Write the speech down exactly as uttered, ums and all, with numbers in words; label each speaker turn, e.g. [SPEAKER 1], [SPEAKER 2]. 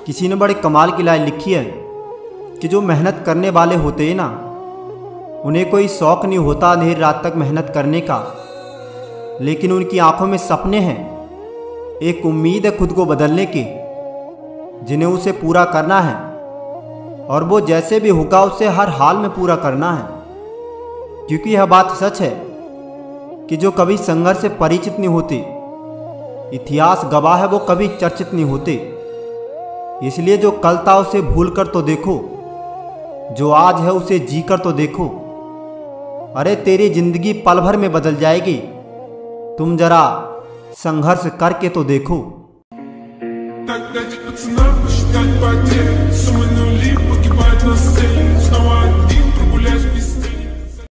[SPEAKER 1] किसी ने बड़े कमाल की लाइन लिखी है कि जो मेहनत करने वाले होते हैं ना, उन्हें कोई शौक़ नहीं होता देर रात तक मेहनत करने का, लेकिन उनकी आंखों में सपने हैं, एक उम्मीद है खुद को बदलने की, जिन्हें उसे पूरा करना है और वो जैसे भी होगा उसे हर हाल में पूरा करना है। क्योंकि यह बात सच है कि जो कभी संघर्ष से परिचित नहीं होते, इतिहास गवाह है वो कभी चर्चित नहीं होते। इसलिए जो कल था उसे भूल कर तो देखो, जो आज है उसे जी कर तो देखो। अरे तेरी जिंदगी पल भर में बदल जाएगी, तुम जरा संघर्ष करके तो देखो।
[SPEAKER 2] Так дать пацанам посчитать потери, суммы нули погибают на сцене. Снова